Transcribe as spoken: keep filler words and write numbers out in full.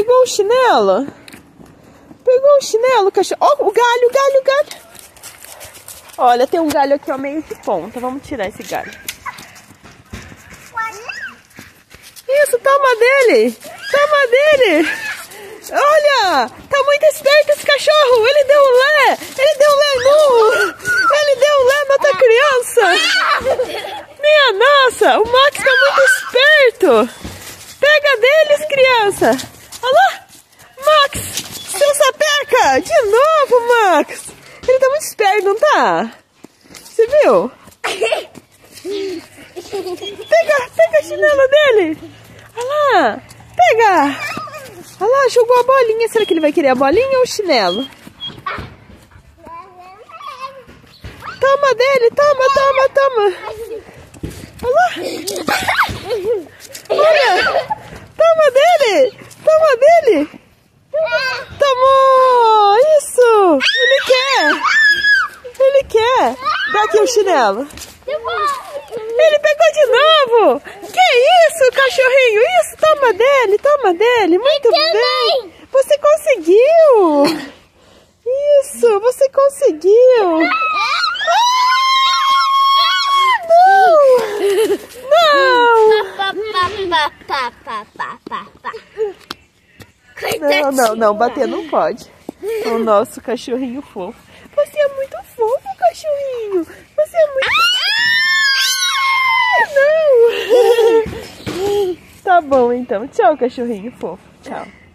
pegou o chinelo? Pegou o chinelo, cachorro. Ó, oh, o galho, o galho, o galho. Olha, tem um galho aqui, ó, meio de ponta. Vamos tirar esse galho. Isso, toma dele. Toma dele. Olha, tá muito esperto esse cachorro. Ele deu um lé. Ele deu um lé nu. Ele deu um lé na outra criança. Minha nossa, o Max tá muito esperto. Pega deles, criança. Olha lá. Max, seu sapeca. De novo, Max. Ele tá muito esperto, não tá? Você viu? Pega, pega a chinela dele. Olha lá. Pega. Olha lá, jogou a bolinha. Será que ele vai querer a bolinha ou o chinelo? Toma dele, toma, toma, toma. Olha lá. Olha. Toma dele. Toma dele. Tomou. Isso. Ele quer. Ele quer. Dá aqui o chinelo. Ele pegou de novo. Que isso, cachorrinho? Isso, toma dele, toma dele. Muito bem. Você conseguiu. Isso, você conseguiu. Não! Não, não, não, bater não pode. O nosso cachorrinho fofo. Você é muito fofo, cachorrinho. Você é muito... Não! Tá bom, então. Tchau, cachorrinho fofo. Tchau.